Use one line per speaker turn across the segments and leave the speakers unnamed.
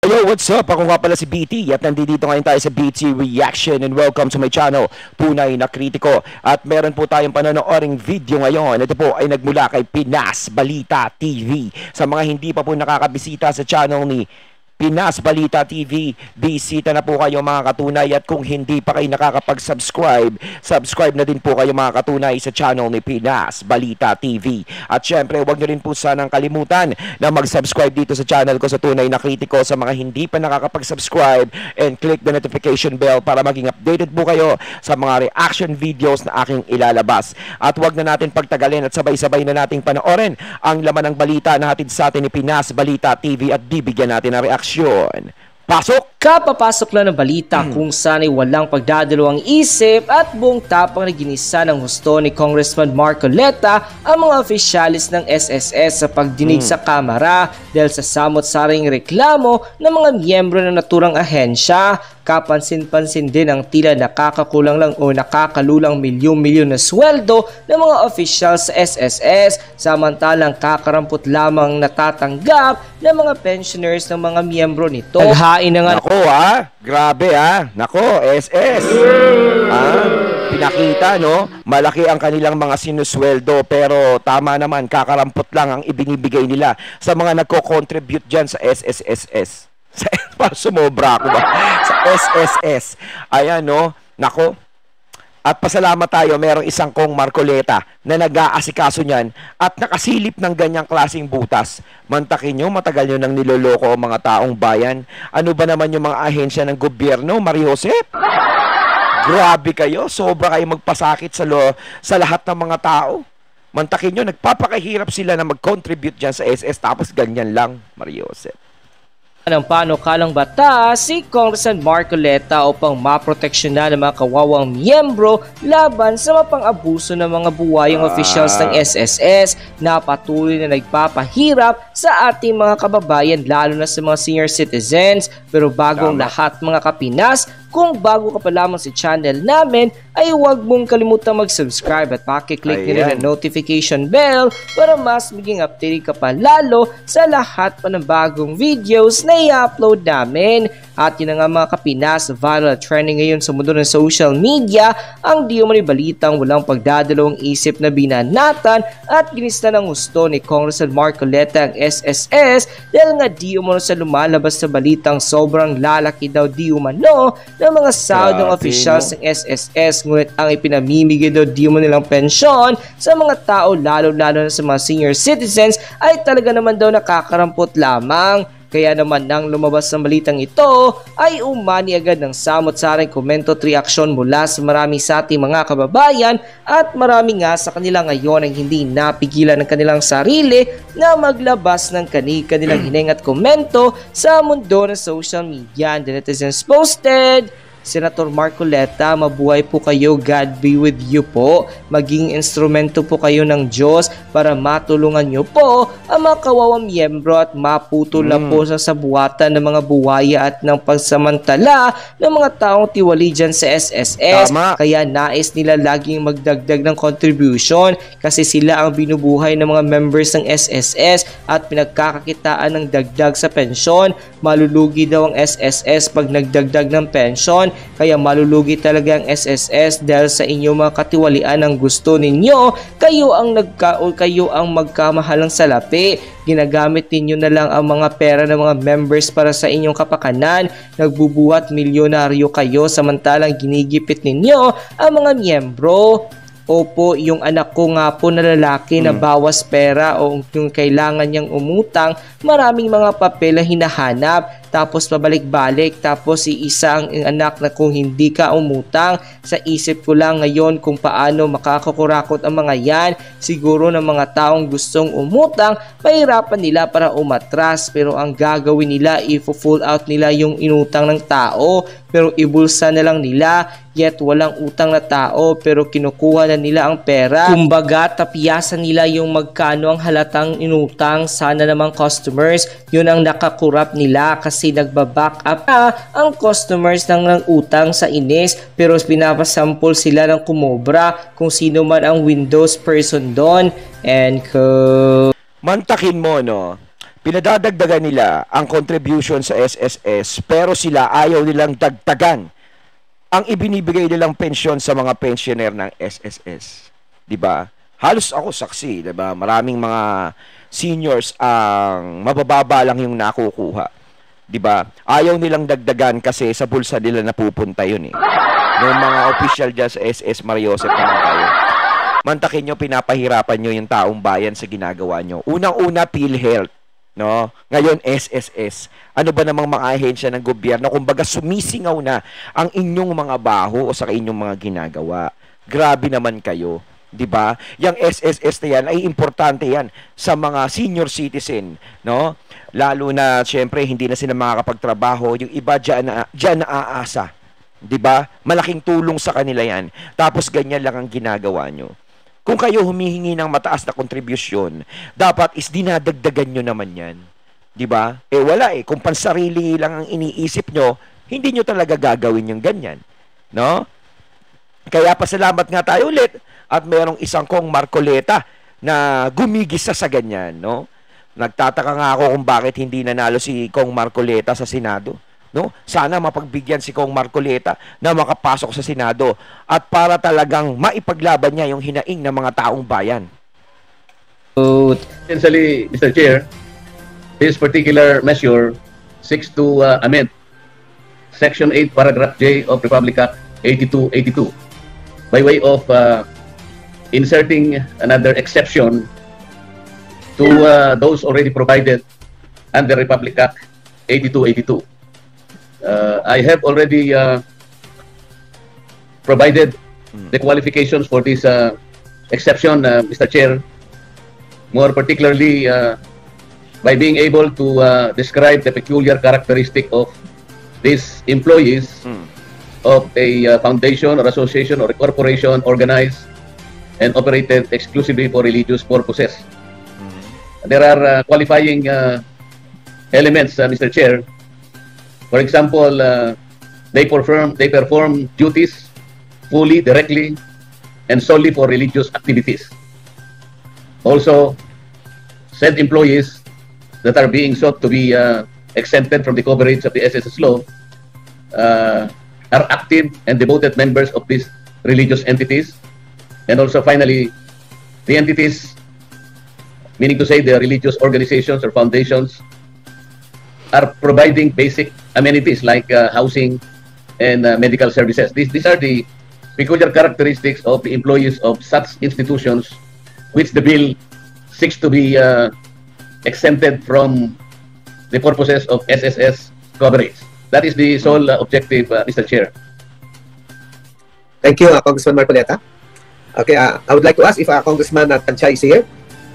Yo, what's up? Ako nga pala si BT at nandito ngayon tayo sa BT Reaction and welcome to my channel, Tunay na Kritiko. At meron po tayong panonooring video ngayon. Ito po ay nagmula kay Pinas Balita TV. Sa mga hindi pa po nakakabisita sa channel ni Pinas Balita TV, bisita na po kayo mga katunay, at kung hindi pa kayo nakakapag-subscribe, subscribe na din po kayo mga katunay sa channel ni Pinas Balita TV. At syempre, huwag nyo rin po sanang kalimutan na mag-subscribe dito sa channel ko sa Tunay na Kritiko sa mga hindi pa nakakapag-subscribe, and click the notification bell para maging updated po kayo sa mga reaction videos na aking ilalabas. At huwag na natin pagtagalin at sabay-sabay na nating panoorin ang laman ng balita na hatid sa atin ni Pinas Balita TV at bibigyan natin ng reaction. Pasok!
Kapapasok lang ng balita kung saan ay walang pagdadalawang isip at buong tapang na ginisa ng husto ni Congressman Marcoleta ang mga opisyalis ng SSS sa pagdinig sa Kamara dahil sa samot-saring reklamo ng mga miyembro ng naturang ahensya. Kapansin-pansin din ang tila nakakakulang lang o nakakalulang milyon-milyon na sweldo ng mga opisyal sa SSS, samantalang kakarampot lamang natatanggap ng mga pensioners ng mga miyembro nito. Naghain na nga.
Nako grabe nako, SS. Pinakita no, malaki ang kanilang mga sinusweldo pero tama naman, kakarampot lang ang ibinibigay nila sa mga nagko-contribute dyan sa SSSS. Para sumobra ako ba? Sa SSS. Ayan no, nako. At pasalamat tayo, merong isang Cong Marcoleta na nag-aasikaso niyan at nakasilip ng ganyang klaseng butas. Mantakin nyo, matagal nyo nang niloloko ang mga taong bayan. Ano ba naman yung mga ahensya ng gobyerno, Mariosep? Grabe kayo, sobra kayo magpasakit sa lahat ng mga tao. Mantakin nyo, nagpapakahirap sila na mag-contribute dyan sa SS tapos ganyan lang, Mariosep.
Ng panukalang batas si Congressman Marcoleta upang maproteksyonan ng mga kawawang miyembro laban sa mapang-abuso ng mga buwayang officials ng SSS na patuloy na nagpapahirap sa ating mga kababayan, lalo na sa mga senior citizens. Pero bagong lahat mga kapinas, kung bago ka pa lamang sa channel namin, ay huwag mong kalimutang mag-subscribe at pakiclick nyo rin ang notification bell para mas maging updated ka pa lalo sa lahat pa ng bagong videos na i-upload namin. At yun nga mga kapinas, viral trending ngayon sa mundo ng social media ang di umano'y balitang walang pagdadalawang isip na binanatan at ginista ng gusto ni Congressman Marcoleta ang SSS dahil nga di umano sa lumalabas sa balitang sobrang lalaki daw di umano ng mga sahod ng officials ng SSS, ngunit ang ipinamimigay daw di umano nilang pensyon sa mga tao lalo-lalo na sa mga senior citizens ay talaga naman daw nakakarampot lamang. Kaya naman nang lumabas ng balitang ito ay umani agad ng samot-saring komento at reaksyon mula sa marami sa ating mga kababayan, at marami nga sa kanila ngayon ang hindi napigilan ng kanilang sarili na maglabas ng kanilang hininga at komento sa mundo ng social media. And the netizens posted, Senator Marcoleta, mabuhay po kayo, God be with you po. Maging instrumento po kayo ng Diyos para matulungan nyo po ang mga kawawang miyembro at maputol na po sa sabuatan ng mga buwaya at ng pagsamantala ng mga taong tiwali dyan sa SSS. Kaya nais nila laging magdagdag ng contribution kasi sila ang binubuhay ng mga members ng SSS at pinagkakakitaan ng dagdag sa pensyon. Malulugi daw ang SSS pag nagdagdag ng pensyon. Kaya malulugi talaga ang SSS dahil sa inyong mga katiwalian ang gusto ninyo. Kayo ang magkamahalang salapi. Ginagamit ninyo na lang ang mga pera ng mga members para sa inyong kapakanan. Nagbubuhat milyonaryo kayo samantalang ginigipit ninyo ang mga miyembro. Opo, yung anak ko nga po na lalaki na bawas pera o yung kailangan niyang umutang, maraming mga papel na hinahanap. Tapos pabalik-balik, tapos iisa ang anak na kung hindi ka umutang. Sa isip ko lang ngayon kung paano makakakurakot ang mga yan. Siguro ng mga taong gustong umutang, pahirapan nila para umatras, pero ang gagawin nila, i-full out nila yung inutang ng tao, pero ibulsa na lang nila. Yet walang utang na tao pero kinukuha na nila ang pera. Kumbaga tapiyasan nila yung magkano ang halatang inutang. Sana namang customers, yun ang nakakurap nila kasi nagbaback up na ang customers ng utang sa inis, pero pinapasample sila ng kumobra kung sino man ang Windows person doon. And
mantakin mo no, pinadadagdagan nila ang contribution sa SSS pero sila ayaw nilang dagdagan ang ibinibigay nilang pensyon sa mga pensioner ng SSS. 'Di ba? Halos ako saksi, 'di ba? Maraming mga seniors ang mabababa lang yung nakukuha. 'Di ba? Ayaw nilang dagdagan kasi sa bulsa nila napupunta 'yun eh. Yung mga official dyan sa SS Mariosep naman kayo. Mantakin nyo, pinapahirapan nyo yung taong bayan sa ginagawa nyo. Unang-una, PhilHealth. No? Ngayon, SSS. Ano ba namang mga ahensya ng gobyerno? Kumbaga, sumisingaw na ang inyong mga baho o sa inyong mga ginagawa. Grabe naman kayo. 'Di ba? Yang SSS na yan ay importante yan sa mga senior citizen, no? Lalo na syempre hindi na sila makakapagtrabaho, yung iba diyan na aasa. 'Di ba? Malaking tulong sa kanila yan. Tapos ganyan lang ang ginagawa nyo. Kung kayo humihingi ng mataas na kontribusyon, dapat is dinadagdagan nyo naman yan. 'Di ba? Eh wala eh. Kung pansarili lang ang iniisip nyo, hindi nyo talaga gagawin yung ganyan. No? Kaya pasalamat nga tayo ulit at merong isang Cong Marcoleta na gumigisa sa ganyan. No? Nagtataka nga ako kung bakit hindi nanalo si Cong Marcoleta sa Senado. No? Sana mapagbigyan si Cong Marcoleta na makapasok sa Senado at para talagang maipaglaban niya yung hinaing ng mga taong bayan.
Essentially, Mr. Chair, this particular measure seeks to amend Section 8, Paragraph J of Republic Act 8282 by way of inserting another exception to those already provided under Republic Act 8282. I have already provided the qualifications for this exception, Mr. Chair, more particularly by being able to describe the peculiar characteristic of these employees of a foundation or association or a corporation organized and operated exclusively for religious purposes. There are qualifying elements, Mr. Chair. For example, they perform duties fully, directly, and solely for religious activities. Also, said employees that are being sought to be exempted from the coverage of the SSS law are active and devoted members of these religious entities. And also, finally, the entities, meaning to say the religious organizations or foundations, are providing basic amenities like housing and medical services. These are the peculiar characteristics of the employees of such institutions which the bill seeks to be exempted from the purposes of SSS coverage. That is the sole objective, Mr. Chair.
Thank you, Congressman Marcoleta. Okay, I would like to ask if Congressman Tanchay is here.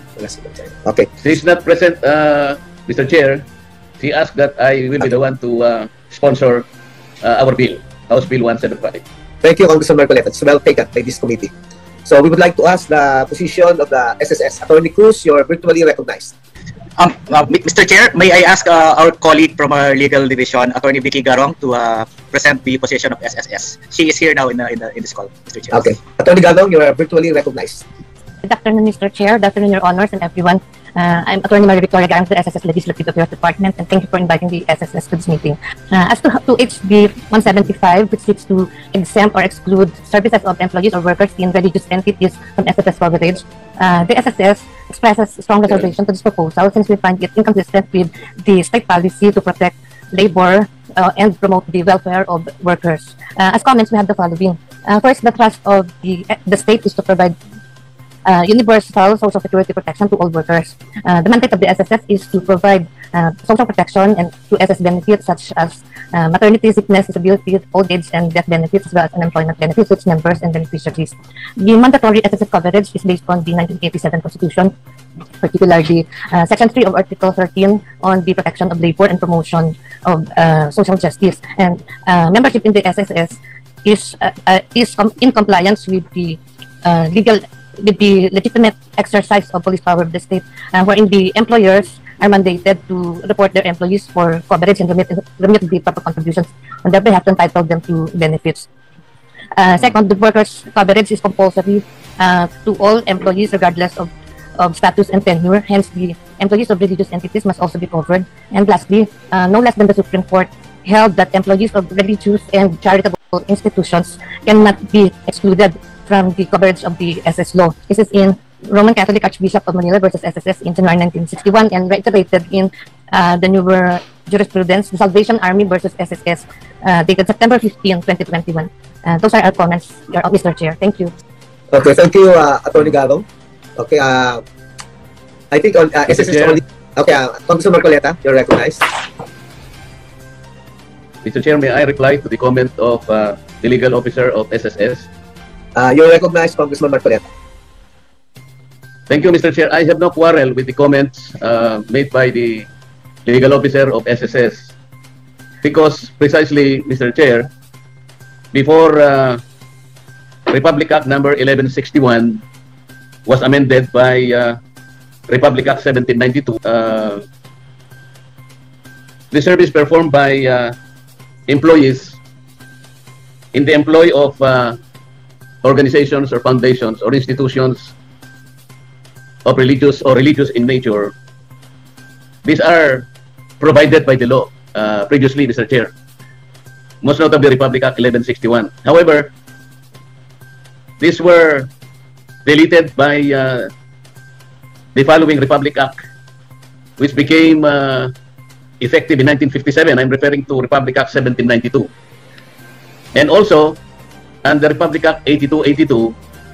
Okay.
She is not present, Mr. Chair. She asked that I will be the one to sponsor our bill, House Bill 175.
Thank you, Congressman Marcoleta. It's well taken by this committee. So we would like to ask the position of the SSS. Attorney Cruz, you're virtually recognized.
Mr. Chair, may I ask our colleague from our legal division, Attorney Vicky Garong, to present the position of SSS. She is here now in this call, Mr. Chair.
Okay. Attorney Garong, you are virtually recognized.
Good afternoon, Mr. Chair. Good afternoon, Your Honors, and everyone. I'm Attorney Maria Victoria Garang of the SSS Legislative Affairs Department, and thank you for inviting the SSS to this meeting. As to HB 175, which seeks to exempt or exclude services of employees or workers in religious entities from SSS coverage, the SSS expresses strong reservation to this proposal since we find it inconsistent with the state policy to protect labor and promote the welfare of workers. As comments, we have the following. First, the trust of the state is to provide universal social security protection to all workers. The mandate of the SSS is to provide social protection and to SS benefits such as maternity, sickness, disability, old age, and death benefits, as well as unemployment benefits to its members and beneficiaries. The mandatory SSS coverage is based on the 1987 Constitution, particularly Section 3 of Article 13 on the protection of labor and promotion of social justice. And membership in the SSS is in compliance with the legitimate exercise of police power of the state, wherein the employers are mandated to report their employees for coverage and remit the proper contributions, and thereby have to entitle them to benefits. Second, the workers' coverage is compulsory to all employees regardless of status and tenure. Hence, the employees of religious entities must also be covered. And lastly, no less than the Supreme Court held that employees of religious and charitable institutions cannot be excluded from the coverage of the SS law. This is in Roman Catholic Archbishop of Manila versus SSS in January 1961 and reiterated in the newer jurisprudence, the Salvation Army versus SSS, dated September 15, 2021. Those are our comments, Mr. Chair. Thank you.
Okay, thank you, Attorney Garong. Okay, I think on SSS only. Okay, Congressman Marcoleta, you're recognized.
Mr. Chair, may I reply to the comment of the legal officer of SSS?
You're recognized, Congressman Marcoleta.
Thank you, Mr. Chair. I have no quarrel with the comments made by the legal officer of SSS because precisely, Mr. Chair, before Republic Act number 1161 was amended by Republic Act 1792, the service performed by employees in the employ of organizations or foundations or institutions of religious in nature, these are provided by the law previously, Mr. Chair, most notably Republic Act 1161. However, these were deleted by the following Republic Act, which became effective in 1957. I'm referring to Republic Act 1792. And also, under Republic Act 8282,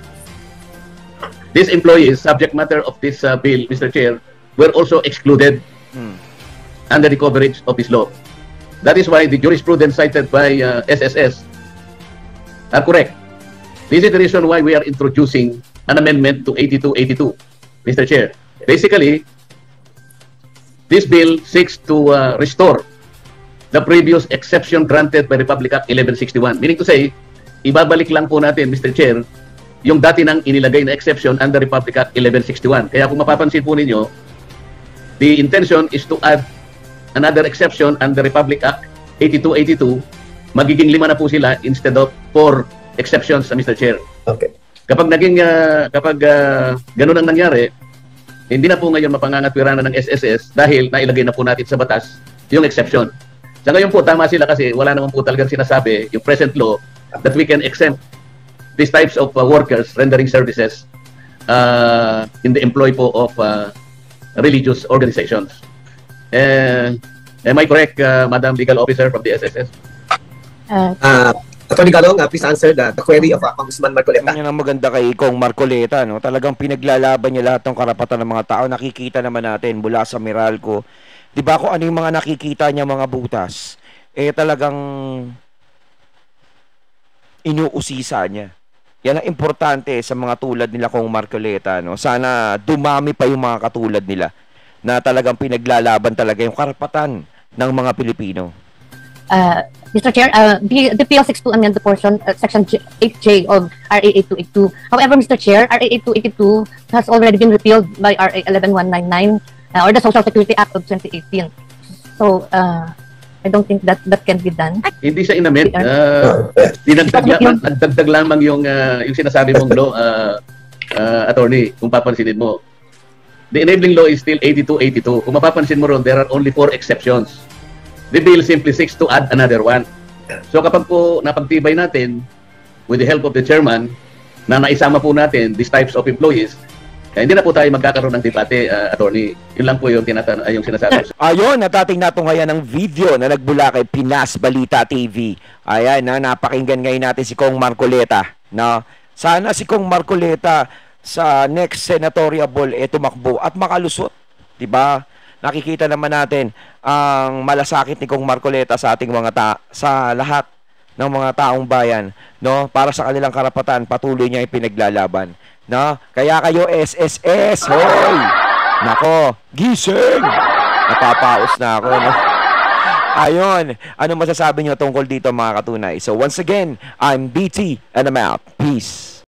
these employees, subject matter of this bill, Mr. Chair, were also excluded under the coverage of this law. That is why the jurisprudence cited by SSS are correct. This is the reason why we are introducing an amendment to 8282, Mr. Chair. Basically, this bill seeks to restore the previous exception granted by Republic Act 1161. Meaning to say, ibabalik lang po natin, Mr. Chair, yung dati nang inilagay na exception under Republic Act 1161. Kaya kung mapapansin po ninyo, the intention is to add another exception under Republic Act 8282. Magiging 5 na po sila instead of 4 exceptions, Mr. Chair.
Okay.
Kapag ganun ang nangyari, hindi na po ngayon mapangangatwiranan ng SSS dahil nailagay na po natin sa batas yung exception. Sa ngayon po, tama sila kasi wala naman po talagang sinasabi yung present law that we can exempt these types of workers rendering services in the employ po of religious organizations. Am I correct, Madam Legal Officer from the SSS?
Attorney Garong, please answer the query of Congressman Marcoleta.
Yan ang maganda kay Cong Marcoleta, no? Talagang pinaglalaban niya lahat ng karapatan ng mga tao. Nakikita naman natin mula sa Meralco. 'Di ba kung ano yung mga nakikita niya mga butas? Talagang inuusisa niya. Yan ang importante sa mga tulad nila Cong Marcoleta, no? Sana dumami pa yung mga katulad nila na talagang pinaglalaban talaga yung karapatan ng mga Pilipino.
Mr. Chair, the PL 62 amend the portion, section 8J of RA 8282. However, Mr. Chair, RA 8282 has already been repealed by RA 11199 or the Social Security Act of 2018. So, I don't think that can be done.
Hindi siya inamend. Dinagdag lamang yung sinasabi mong law, attorney, kung papansinin mo. The enabling law is still 8282. Kung mapapansin mo ron, there are only 4 exceptions. The bill simply seeks to add another one. So kapag po napagtibay natin, with the help of the chairman, na naisama po natin these types of employees, hindi na po tayo magkakaroon ng debate, attorney. Yun lang po yung sinasabi.
Ayun, natating natunghayan ng video na nagbula kay Pinas Balita TV. Ayan, napakinggan ngayon natin si Cong Marcoleta. No? Sana si Cong Marcoleta sa next senatorial ball tumakbo at makalusot. Diba? Nakikita naman natin ang malasakit ni Cong Marcoleta sa ating sa lahat ng mga taong bayan, no? Para sa kanilang karapatan, patuloy niya ipinaglalaban. No? Kaya kayo SSS, hoy! Nako, gising! Napapaos na ako, no? Ayun, ano masasabi niyo tungkol dito mga katunay? So once again, I'm BT and I'm out. Peace!